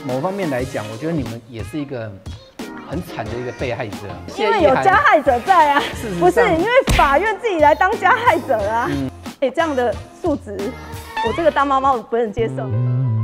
某方面来讲，我觉得你们也是一个很惨的一个被害者， 因为有加害者在啊，不是因为法院自己来当加害者啊。这样的素质，我这个当妈妈我不能接受。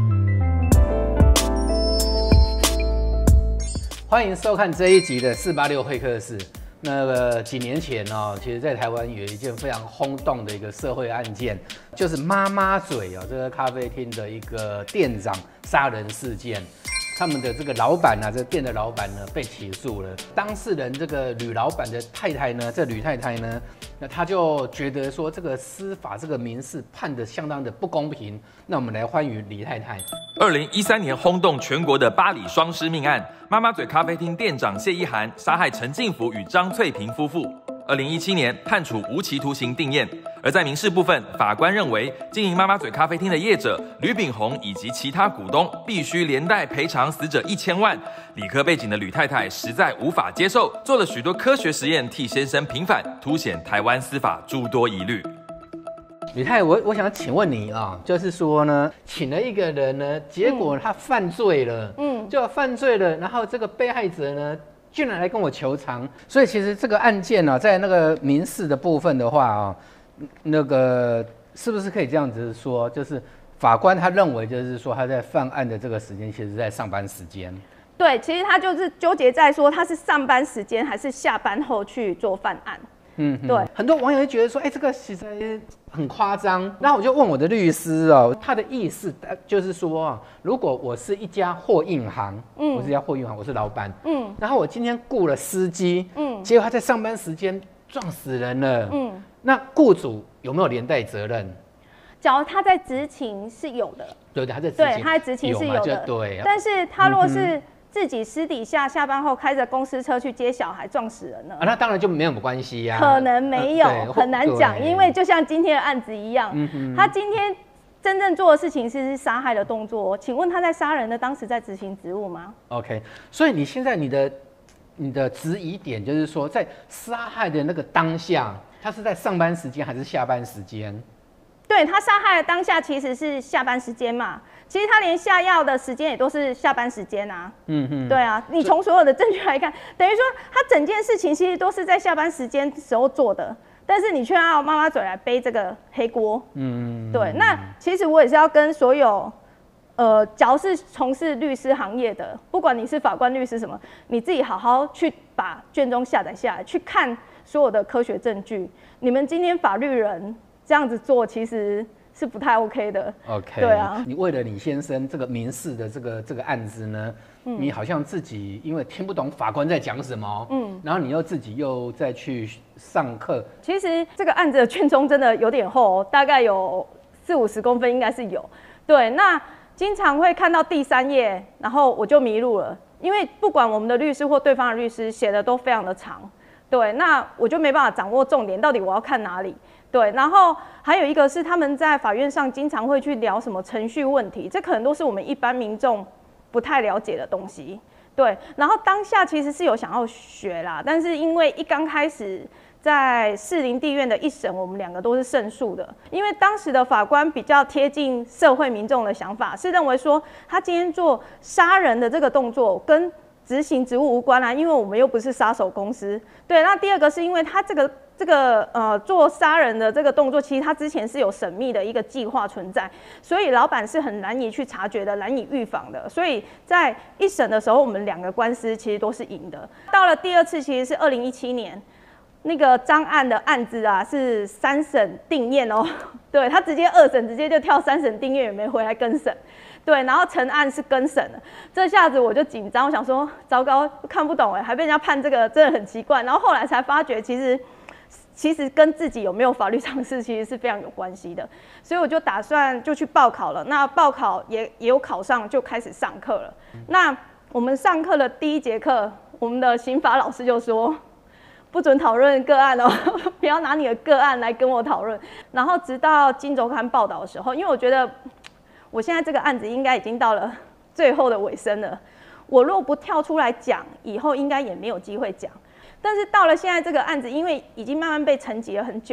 欢迎收看这一集的486会客室。那个几年前哦，其实在台湾有一件非常轰动的一个社会案件，就是妈妈嘴哦，这个咖啡厅的一个店长杀人事件。他们的这个老板啊，这个店的老板呢被起诉了。当事人这个吕老板的太太呢，这吕太太呢，那她就觉得说这个司法这个民事判得相当的不公平。那我们来欢迎李太太。 2013年轰动全国的巴黎双尸命案，妈妈嘴咖啡厅店长谢依涵杀害陈进福与张翠萍夫妇。2017年判处无期徒刑定谳。而在民事部分，法官认为经营妈妈嘴咖啡厅的业者吕炳宏以及其他股东必须连带赔偿死者1000万。理科背景的吕太太实在无法接受，做了许多科学实验替先生平反，凸显台湾司法诸多疑虑。 吕太太，我想请问你啊，就是说呢，请了一个人呢，结果他犯罪了，就犯罪了，然后这个被害者呢，居然来跟我求偿，所以其实这个案件呢，在那个民事的部分的话啊，那个是不是可以这样子说，就是法官他认为就是说他在犯案的这个时间，其实在上班时间。对， 其实他就是纠结在说他是上班时间还是下班后去做犯案。对， 很多网友会觉得说，这个其实很夸张。然后我就问我的律师哦，他的意思就是说，如果我是一家货运行，我是一家货运行，我是老板，然后我今天雇了司机，结果他在上班时间撞死人了，那雇主有没有连带责任？ 假如他在执勤是有的， 对，他在执勤， 对，他在执勤是有的， 对。 但是他若是自己私底下下班后开着公司车去接小孩撞死人了， 那当然就没有关系呀， 可能没有，很难讲，因为就像今天的案子一样，他今天真正做的事情是杀害的动作，请问他在杀人的当时在执行职务吗 ？OK， 所以你现在你的质疑点就是说，在杀害的那个当下，他是在上班时间还是下班时间？ 对，他杀害的当下其实是下班时间嘛，其实他连下药的时间也都是下班时间啊。对啊，你从所有的证据来看，等于说他整件事情其实都是在下班时间时候做的，但是你却要妈妈嘴来背这个黑锅。对，那其实我也是要跟所有假如是从事律师行业的，不管你是法官、律师什么，你自己好好去把卷宗下载下来，去看所有的科学证据。你们今天法律人这样子做，其实是不太 OK 的。 OK， 对啊。 你为了你先生这个民事的这个案子呢，你好像自己因为听不懂法官在讲什么，然后你又自己又再去上课。 其实这个案子的卷宗真的有点厚，大概有40-50公分，应该是有。对，那经常会看到第3页，然后我就迷路了，因为不管我们的律师或对方的律师写的都非常的长。对，那我就没办法掌握重点，到底我要看哪里？对，然后还有一个是他们在法院上经常会去聊什么程序问题，这可能都是我们一般民众不太了解的东西。对，然后当下其实是有想要学啦，但是因为一刚开始在士林地院的一审，我们2个都是胜诉的，因为当时的法官比较贴近社会民众的想法，是认为说他今天做杀人的这个动作跟执行职务无关啦，因为我们又不是杀手公司。对，那第二个是因为他这个做杀人的这个动作，其实他之前是有缜密的一个计划存在，所以老板是很难以去察觉的，难以预防的。所以在一审的时候，我们2个官司其实都是赢的。到了第2次，其实是2017年，那个张案的案子啊是3审定谳哦，对他直接2审直接就跳3审定谳，也没回来更审。对，然后陈案是更审了，这下子我就紧张，我想说糟糕，看不懂还被人家判这个，真的很奇怪。然后后来才发觉，其实跟自己有没有法律常识其实是非常有关系的，所以我就打算就去报考了。那报考也有考上，就开始上课了。那我们上课的第1节课，我们的刑法老师就说，不准讨论个案哦，不要拿你的个案来跟我讨论。然后直到《今周刊》报道的时候，因为我觉得我现在这个案子应该已经到了最后的尾声了，我若不跳出来讲，以后应该也没有机会讲。但是到了现在这个案子，因为已经慢慢被沉寂了很久，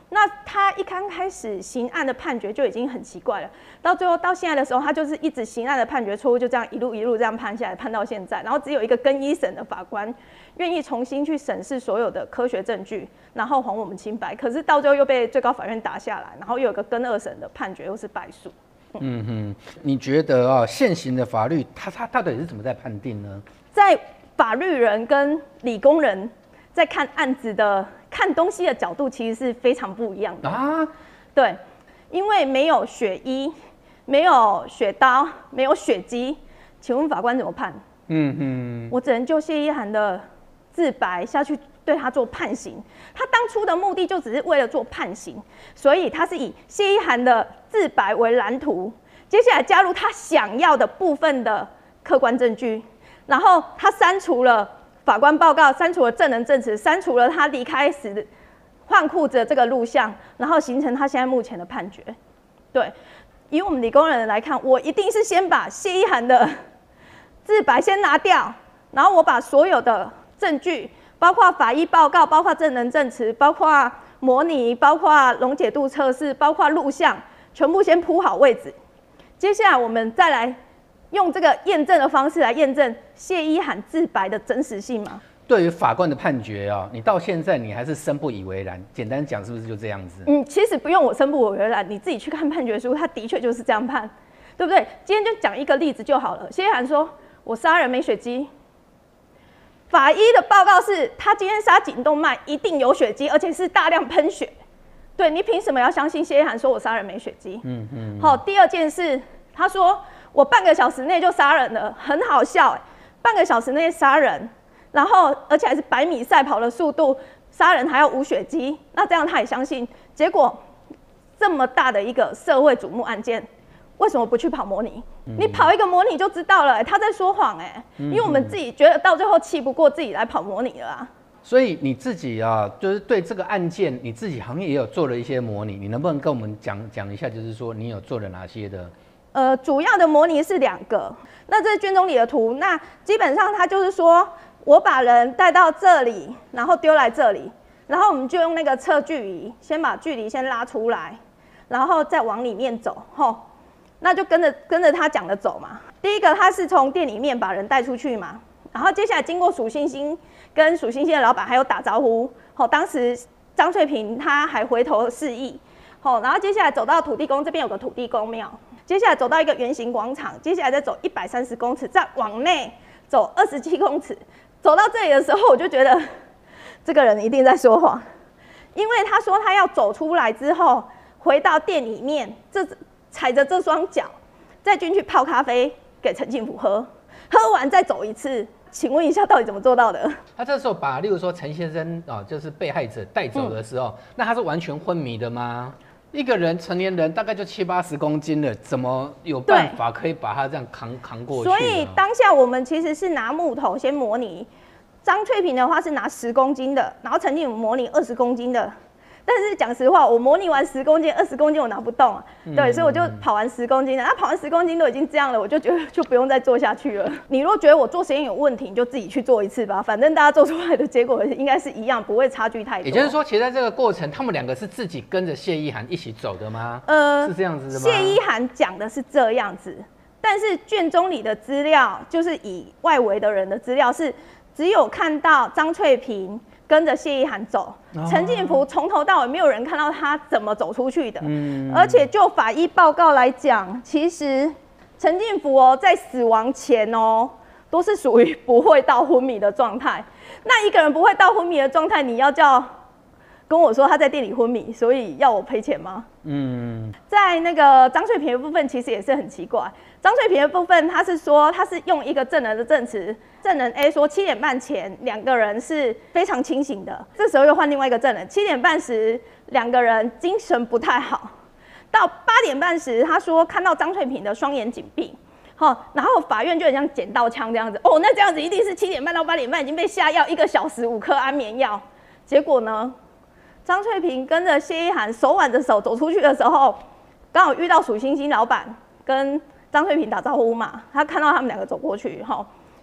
那他一刚开始刑案的判决就已经很奇怪了，到最后到现在的时候，他就是一直刑案的判决错误，就这样一路这样判下来，判到现在，然后只有一个更一审的法官愿意重新去审视所有的科学证据，然后还我们清白。可是到最后又被最高法院打下来，然后又有个更二审的判决又是败诉。 你觉得现行的法律它到底是怎么在判定呢？ 在法律人跟理工人在看案子的看东西的角度其实是非常不一样的啊。对，因为没有血衣，没有血刀，没有血迹，请问法官怎么判？我只能就谢依涵的自白下去对他做判刑。他当初的目的就只是为了做判刑，所以他是以谢依涵的自白为蓝图，接下来加入他想要的部分的客观证据，然后他删除了法官报告，删除了证人证词，删除了他离开时换裤子的这个录像，然后形成他现在目前的判决。对，以我们理工人来看，我一定是先把谢依涵的自白先拿掉，然后我把所有的证据，包括法医报告，包括证人证词，包括模拟，包括溶解度测试，包括录像，全部先铺好位置。接下来我们再来用这个验证的方式来验证谢依涵自白的真实性吗？ 对于法官的判决你到现在你还是深不以为然。简单讲，是不是就这样子？ 其实不用我深不以为然，你自己去看判决书，他的确就是这样判，对不对？今天就讲一个例子就好了。谢依涵说：“我杀人没血迹。”法医的报告是他今天杀颈动脉一定有血迹，而且是大量喷血。对，你凭什么要相信谢依涵说我杀人没血迹？好，第二件事，他说我半个小时内就杀人了，很好笑半个小时内杀人，然后而且还是100米赛跑的速度，杀人还要无血迹，那这样他也相信。结果这么大的一个社会瞩目案件，为什么不去跑模拟？你跑一个模拟就知道了他在说谎因为我们自己觉得到最后气不过，自己来跑模拟了啊。 所以你自己就是对这个案件，你自己好像也有做了一些模拟，你能不能跟我们讲一下，就是说你有做了哪些的？ 主要的模拟是2个。那这是卷宗里的图，那基本上它就是说我把人带到这里，然后丢来这里，然后我们就用那个测距仪，先把距离先拉出来，然后再往里面走，那就跟着他讲的走嘛。第一个他是从店里面把人带出去嘛，然后接下来经过蜀星星跟蜀星星的老板还有打招呼，当时张翠萍他还回头示意，然后接下来走到土地公这边有个土地公庙，接下来走到一个圆形广场，接下来再走130公尺，再往内走27公尺。走到这里的时候，我就觉得这个人一定在说谎，因为他说他要走出来之后，回到店里面，踩着这双脚，再进去泡咖啡给陈庆福喝，喝完再走一次。请问一下，到底怎么做到的？ 他这时候把，例如说陈先生就是被害者带走的时候，那他是完全昏迷的吗？一个人成年人大概就70、80公斤了，怎么有办法可以把他这样扛过去？ 所以当下我们其实是拿木头先模拟，张翠萍的话是拿10公斤的，然后陈庆福模拟20公斤的。但是讲实话，我模拟完10公斤、20公斤我拿不动啊，对，所以我就跑完10公斤的。跑完10公斤都已经这样了，我就觉得就不用再做下去了。你如果觉得我做实验有问题，你就自己去做一次吧，反正大家做出来的结果应该是一样，不会差距太多。 也就是说，其实在这个过程，他们2个是自己跟着谢依涵一起走的吗？是这样子的吗？ 谢依涵讲的是这样子，但是卷宗里的资料就是以外围的人的资料是只有看到张翠萍跟着谢依涵走，陈庆福从头到尾没有人看到他怎么走出去的。而且就法医报告来讲，其实陈庆福在死亡前都是属于不会到昏迷的状态。那一个人不会到昏迷的状态，你要跟我说他在店里昏迷，所以要我赔钱吗？在那个张翠萍的部分其实也是很奇怪。张翠萍的部分，他是说他是用一个证人的证词，证人 A 说7点半前2个人是非常清醒的，这时候又换另外一个证人，7点半时2个人精神不太好，到8点半时他说看到张翠萍的双眼紧闭。然后法院就很像捡到枪这样子，那这样子一定是7点半到8点半已经被下药1个小时5颗安眠药，结果呢？张翠萍跟着谢依涵手挽着手走出去的时候，刚好遇到蜀星星老板跟张翠萍打招呼嘛，他看到他们2个走过去，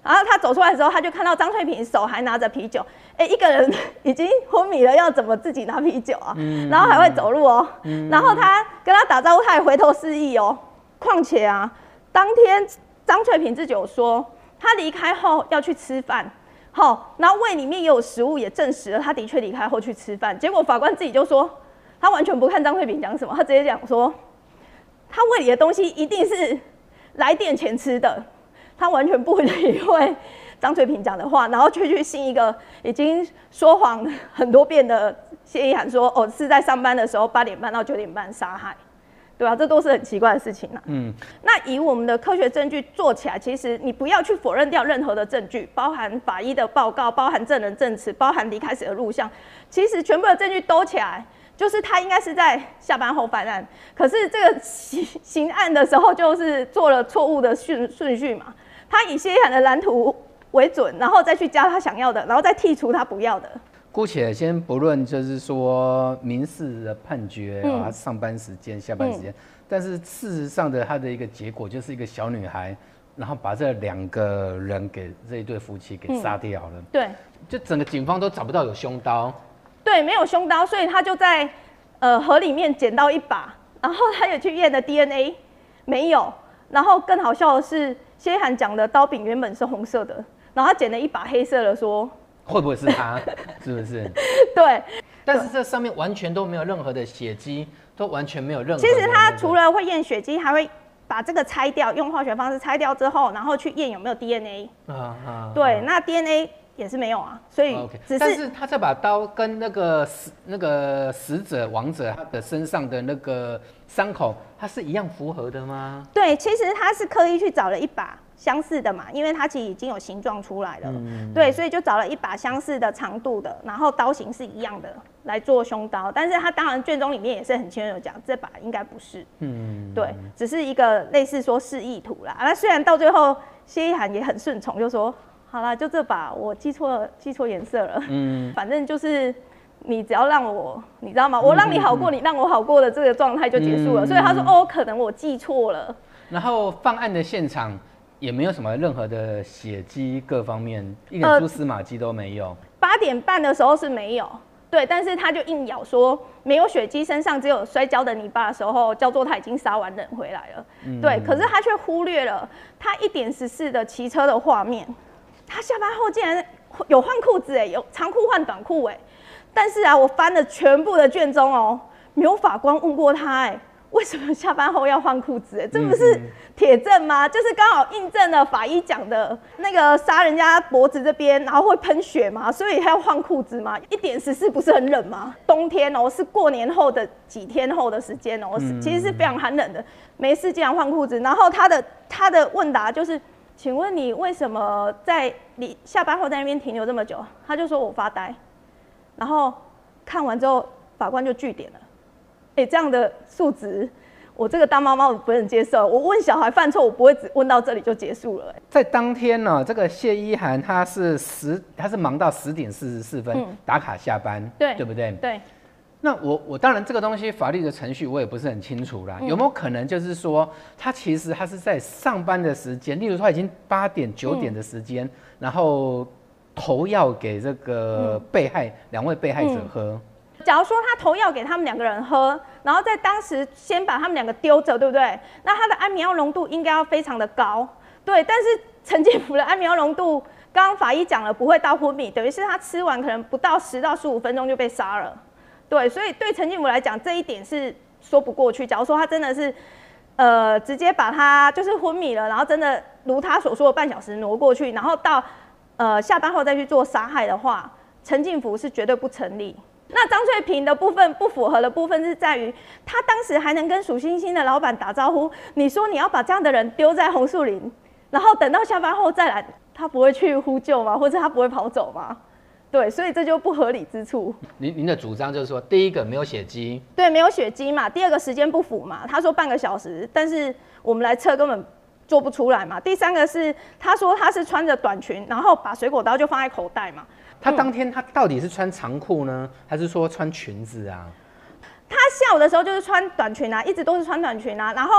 然后他走出来的时候，他就看到张翠萍手还拿着啤酒，一个人已经昏迷了，要怎么自己拿啤酒啊？然后还会走路哦。然后他跟他打招呼，他也回头示意哦。况且啊，当天张翠萍自己有说，他离开后要去吃饭，然后胃里面也有食物，也证实了他的确离开后去吃饭。结果法官自己就说，他完全不看张翠萍讲什么，他直接讲说，他胃里的东西一定是来电前吃的，他完全不理会张翠萍讲的话，然后却去信一个已经说谎很多遍的谢依涵说，是在上班的时候8点半到9点半杀害。对啊，这都是很奇怪的事情啊。那以我们的科学证据做起来，其实你不要去否认掉任何的证据，包含法医的报告，包含证人证词，包含离开时的录像，其实全部的证据兜起来，就是他应该是在下班后犯案。可是这个刑案的时候，就是做了错误的顺序嘛，他以谢依涵的蓝图为准，然后再去加他想要的，然后再剔除他不要的。 姑且先不论，就是说民事的判决啊，上班时间、下班时间，但是事实上的他的一个结果就是一个小女孩，然后把这2个人给这一对夫妻给杀掉了。 对， 就整个警方都找不到有凶刀。 对，没有凶刀，所以他就在河里面捡到一把，然后他也去验了 DNA， 没有。然后更好笑的是，谢依涵讲的刀柄原本是红色的，然后他捡了一把黑色的说。 会不会是他？是不是？ 对， 但是这上面完全都没有任何的血迹，都完全没有任何。 其实他除了会验血迹，还会把这个拆掉，用化学方式拆掉之后，然后去验有没有 DNA。对，那 DNA 也是没有啊，所以只是。 但是他这把刀跟那个死者亡者他的身上的那个伤口，它是一样符合的吗？ 对，其实他是刻意去找了一把相似的嘛，因为它其实已经有形状出来了，对，所以就找了一把相似的长度的，然后刀型是一样的来做凶刀。但是他当然卷宗里面也是很清楚讲，这把应该不是，对，只是一个类似说示意图啦。那虽然到最后谢依涵也很顺从，就说好啦，就这把我记错颜色了，反正就是你只要让我，你知道吗？我让你好过，你让我好过的这个状态就结束了。所以他说可能我记错了。然后犯案的现场。也没有什么任何的血迹，各方面一点蛛丝马迹都没有。 8点半的时候是没有，对，但是他就硬咬说没有血迹，身上只有摔跤的泥巴的时候，叫做他已经杀完人回来了。对，可是他却忽略了他1点14的骑车的画面，他下班后竟然有换裤子有长裤换短裤但是啊，我翻了全部的卷宗没有法官问过他为什么下班后要换裤子？这不是铁证吗？就是刚好印证了法医讲的那个杀人家脖子这边，然后会喷血嘛，所以还要换裤子嘛。1点14不是很冷吗？冬天是过年后的几天后的时间其实是非常寒冷的。没事竟然换裤子，然后他的问答就是，请问你为什么在你下班后在那边停留这么久？他就说我发呆，然后看完之后法官就据点了。这样的数值，我这个当妈妈我不能接受。我问小孩犯错，我不会只问到这里就结束了。 在当天呢，这个谢依涵他是忙到10点44分打卡下班，对不对？ 对。 那我当然这个东西法律的程序我也不是很清楚啦，有没有可能就是说他其实他是在上班的时间，例如说已经8点9点的时间，然后投药给这个2位被害者喝。 假如说他投药给他们2个人喝，然后在当时先把他们2个丢着，对不对？那他的安眠药浓度应该要非常的高，对。但是陈进福的安眠药浓度，刚刚法医讲了不会到昏迷，等于是他吃完可能不到10到15分钟就被杀了，对。所以对陈进福来讲，这一点是说不过去。假如说他真的是直接把他就是昏迷了，然后真的如他所说的半小时挪过去，然后到下班后再去做杀害的话，陈进福是绝对不成立。那张翠萍的部分不符合的部分是在于，他当时还能跟数星星的老板打招呼。你说你要把这样的人丢在红树林，然后等到下班后再来，他不会去呼救吗？或者他不会跑走吗？对，所以这就不合理之处。 您的主张就是说，第一个没有血迹， 对，没有血迹嘛。第二个时间不符嘛，他说半个小时，但是我们来测根本做不出来嘛。第三个是他说他是穿着短裙，然后把水果刀就放在口袋嘛。 他当天他到底是穿长裤呢，还是说穿裙子啊？ 他下午的时候就是穿短裙啊，一直都是穿短裙啊。然后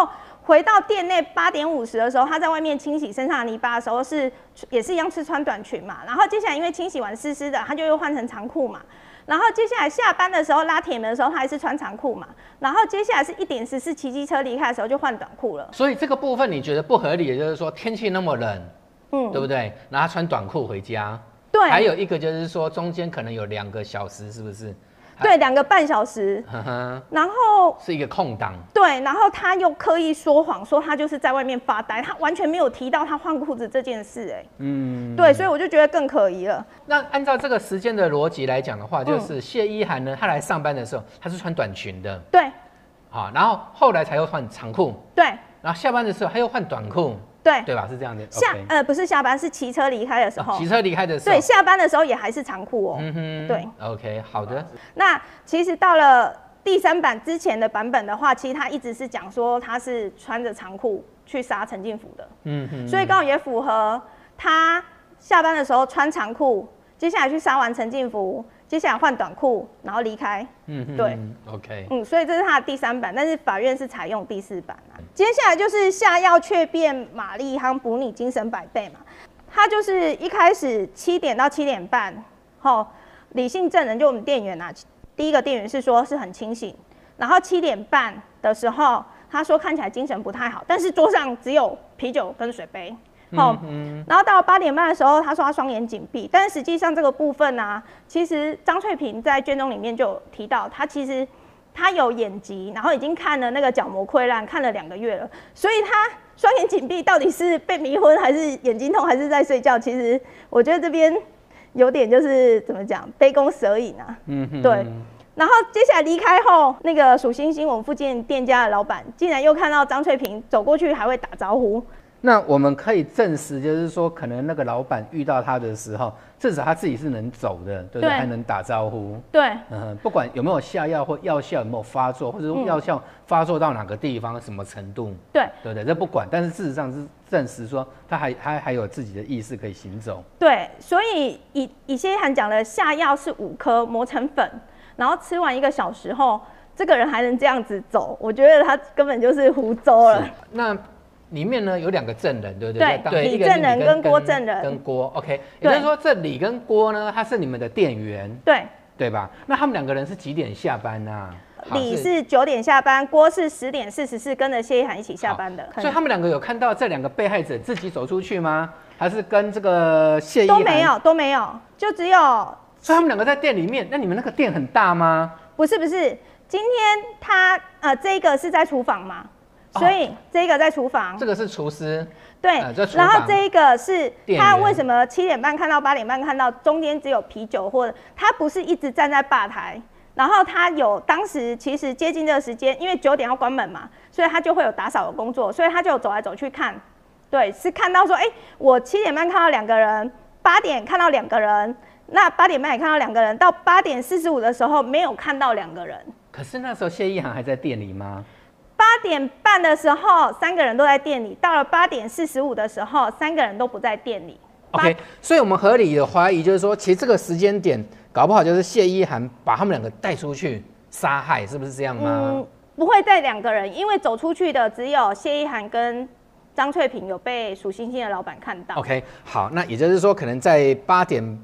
回到店内8点50的时候，他在外面清洗身上的泥巴的时候也是一样是穿短裙嘛，然后接下来因为清洗完湿湿的，他就又换成长裤嘛。然后接下来下班的时候拉铁门的时候，他还是穿长裤嘛。然后接下来是1点14骑机车离开的时候就换短裤了。 所以这个部分你觉得不合理的就是说天气那么冷，对不对？然后他穿短裤回家。对。还有一个就是说中间可能有2个小时，是不是？ 对，2个半小时。然后是一个空档。 对，然后他又刻意说谎，说他就是在外面发呆，他完全没有提到他换裤子这件事，对，所以我就觉得更可疑了。 那按照这个时间的逻辑来讲的话，就是谢依涵呢，她来上班的时候，她是穿短裙的， 对， 好，然后后来才又换长裤， 对， 然后下班的时候她又换短裤。对吧？是这样的。 不是下班，是骑车离开的时候。 骑车离开的时候。 对，下班的时候也还是长裤哦。对。 OK， 好的。 那其实到了第3版之前的版本的话，其实他一直是讲说他是穿着长裤去杀陈进福的。所以刚好也符合他下班的时候穿长裤，接下来去杀完陈进福，接下来换短裤，然后离开。对。 OK。 所以这是他的第3版，但是法院是采用第4版啊。接下来就是下药却变玛丽夯补你精神100倍嘛，他就是一开始7点到7点半，理性证人就我们店员啊，第一个店员是说是很清醒，然后7点半的时候他说看起来精神不太好，但是桌上只有啤酒跟水杯。然后到8点半的时候，他说他双眼紧闭，但是实际上这个部分啊，其实张翠萍在卷宗里面就有提到，其实他有眼疾，然后已经看了那个角膜溃烂，看了2个月了，所以他双眼紧闭到底是被迷昏，还是眼睛痛，还是在睡觉？其实我觉得这边有点就是怎么讲，杯弓蛇影啊。对。然后接下来离开后，那个数星星我们附近店家的老板竟然又看到张翠萍走过去，还会打招呼。 那我们可以证实，就是说，可能那个老板遇到他的时候，至少他自己是能走的，对不对？还能打招呼。 对， 不管有没有下药或药效有没有发作，或者说药效发作到哪个地方、什么程度， 对， 对不对？这不管，但是事实上是证实说他还有自己的意识可以行走。 对，所以以谢依涵讲的下药是5颗磨成粉，然后吃完1个小时后，这个人还能这样子走，我觉得他根本就是胡诌了。 那里面呢有2个证人，对不对？ 对，李证人跟郭证人。 跟郭 ，OK， 也就是说这李跟郭呢，他是你们的店员，对吧？那他们2个人是几点下班啊？ 李是9点下班，郭是10点44跟着谢依涵一起下班的。 所以他们2个有看到这2个被害者自己走出去吗？还是跟这个谢依涵都没有，就只有。 所以他们2个在店里面，那你们那个店很大吗？ 不是，今天他这个是在厨房嘛？所以这个在厨房， 这个是厨师， 对，然后这一个是他为什么7点半看到8点半看到，中间只有啤酒，或者他不是一直站在吧台，然后他有当时其实接近这个时间，因为9点要关门嘛，所以他就会有打扫的工作，所以他就走来走去看，对，是看到说，我7点半看到2个人，8点看到2个人，那8点半也看到2个人，到8点45的时候没有看到2个人。 可是那时候谢依涵还在店里吗 ？8点半的时候，3个人都在店里。到了8点45的时候，3个人都不在店里。 OK， 所以我们合理的怀疑就是说，其实这个时间点搞不好就是谢依涵把他们2个带出去杀害，是不是这样吗？ 不会带2个人，因为走出去的只有谢依涵跟张翠萍有被数星星的老板看到。 OK， 好，那也就是说，可能在8点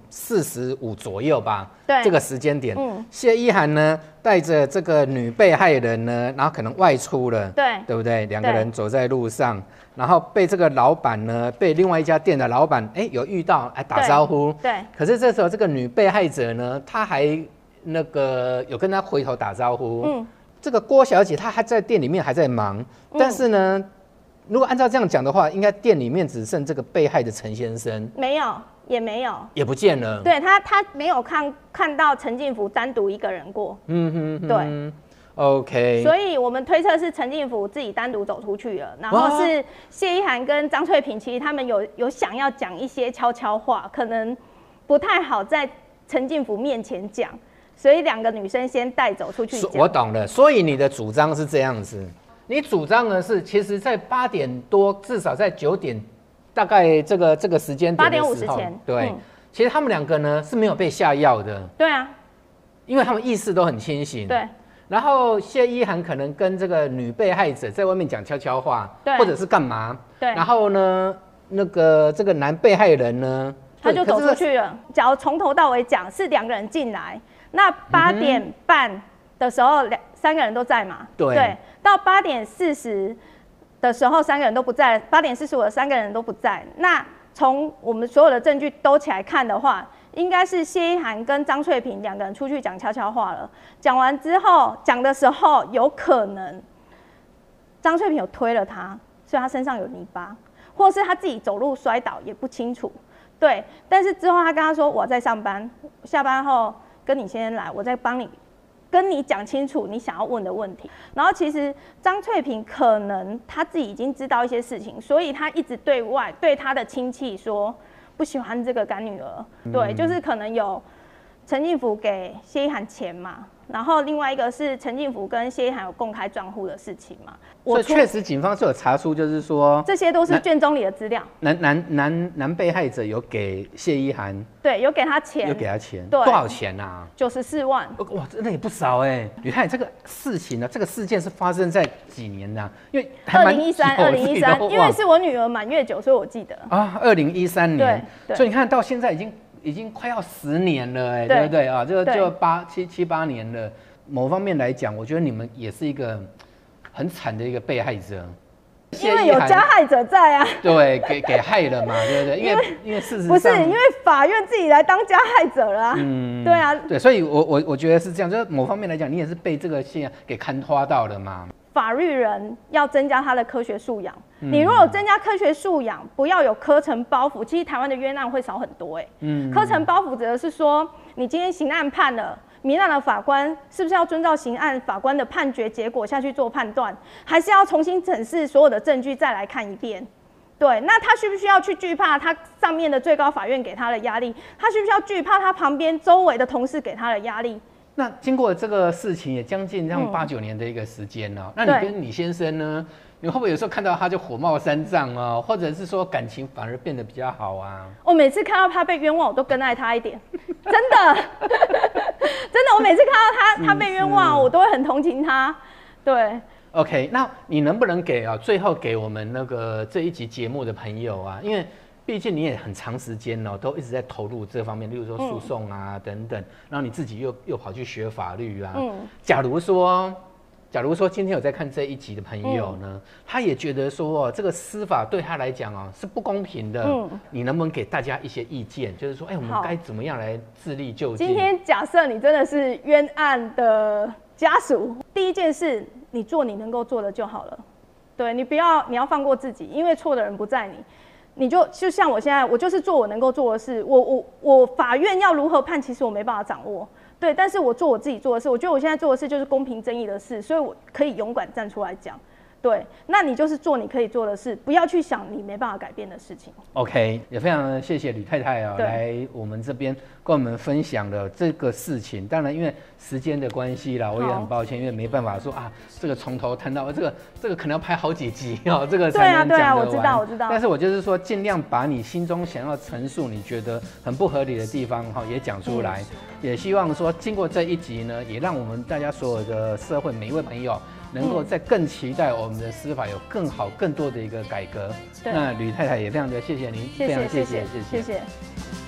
45左右吧， 对， 这个时间点，谢依涵呢带着这个女被害人呢，然后可能外出了，对不对？2个人走在路上，然后被这个老板呢，被另外一家店的老板有遇到，打招呼， 对。 可是这时候这个女被害者呢，她还那个有跟他回头打招呼，这个郭小姐她还在店里面还在忙，但是呢。如果按照这样讲的话，应该店里面只剩这个被害的陈先生， 没有，也没有， 也不见了。 对他没有看到陈进福单独1个人过。对 ，OK。 所以我们推测是陈进福自己单独走出去了，然后是谢依涵跟张翠萍，其实他们有想要讲一些悄悄话，可能不太好在陈进福面前讲，所以2个女生先带走出去讲。 我懂了，所以你的主张是这样子。你主张的是，其实，在8点多，至少在9点，大概这个时间点的时候，8点50前，对，其实他们2个呢是没有被下药的， 对啊， 因为他们意识都很清醒， 对。 然后谢依涵可能跟这个女被害者在外面讲悄悄话， 对， 或者是干嘛？ 对。 然后呢，这个男被害人呢， 他就走出去了。假如从头到尾讲是2个人进来，那8点半的时候3个人都在嘛？ 对。 到8点40的时候3个人都不在，8点45的3个人都不在。那从我们所有的证据兜起来看的话，应该是谢依涵跟张翠萍2个人出去讲悄悄话了。讲完之后，讲的时候有可能张翠萍有推了他，所以他身上有泥巴，或是他自己走路摔倒，也不清楚。对，但是之后他跟他说：“我在上班，下班后跟你先来，我再跟你讲清楚你想要问的问题。”然后其实张翠萍可能他自己已经知道一些事情，所以他一直对他的亲戚说不喜欢这个干女儿。对，就是可能有陈进福给谢依涵钱嘛，然后另外一个是陈进福跟谢依涵有公开账户的事情嘛。 所以确实警方是有查出，就是说这些都是卷宗里的资料。 男被害者有给谢依涵， 对，有给他钱， 有给他钱， 对， 多少钱啊 ？94万。 哇，真的也不少哎。吕太，这个事情呢，这个事件是发生在几年呢？因为 2013，因为是我女儿满月酒，所以我记得啊，2013年。 对， 所以你看到现在已经快要10年了哎，对不对啊？就7、8年了。某方面来讲，我觉得你们也是一个很惨的一个被害者， 因为有加害者在啊。 对，给害了嘛，对不对？因为事实上不是因为法院自己来当加害者了啊。对啊， 对，所以我觉得是这样，就是某方面来讲，你也是被这个现象给看花到了嘛。 法律人要增加他的科学素养，你如果有增加科学素养，不要有科层包袱，其实台湾的冤案会少很多哎。科层包袱指的是说，你今天刑案判了。民案的法官是不是要遵照刑案法官的判决结果下去做判断，还是要重新审视所有的证据再来看一遍？对，那他需不需要去惧怕他上面的最高法院给他的压力？他需不需要惧怕他旁边周围的同事给他的压力？ 那经过这个事情也将近这样8、9年的一个时间了，那你跟你先生呢？你会不会有时候看到他就火冒三丈啊，或者是说感情反而变得比较好啊？ 我每次看到他被冤枉，我都更爱他一点，真的，真的，我每次看到他被冤枉，我都会很同情他。对 ，OK， 那你能不能最后给我们这一集节目的朋友啊，因为毕竟你也很长时间都一直在投入这方面，例如说诉讼啊等等，然后你自己又跑去学法律啊。假如说今天有在看这一集的朋友呢，他也觉得说这个司法对他来讲是不公平的，你能不能给大家一些意见？就是说，我们该怎么样来自力救济？ 今天假设你真的是冤案的家属，第一件事，你做你能够做的就好了。对，你要放过自己，因为错的人不在你。你就像我现在，我就是做我能够做的事。我法院要如何判，其实我没办法掌握。对，但是我做我自己做的事，我觉得我现在做的事就是公平正义的事，所以我可以勇敢站出来讲。对，那你就是做你可以做的事，不要去想你没办法改变的事情。 OK， 也非常谢谢吕太太来我们这边跟我们分享了这个事情。当然，因为时间的关系啦，我也很抱歉，因为没办法说这个从头谈到这个可能要拍好几集这个才能讲得完。对啊， 我知道。 但是我就是说，尽量把你心中想要陈述你觉得很不合理的地方也讲出来。也希望说，经过这一集呢，也让我们大家所有的社会每一位朋友。能够再更期待我们的司法有更好、更多的一个改革。那吕太太也非常的谢谢您，非常谢谢。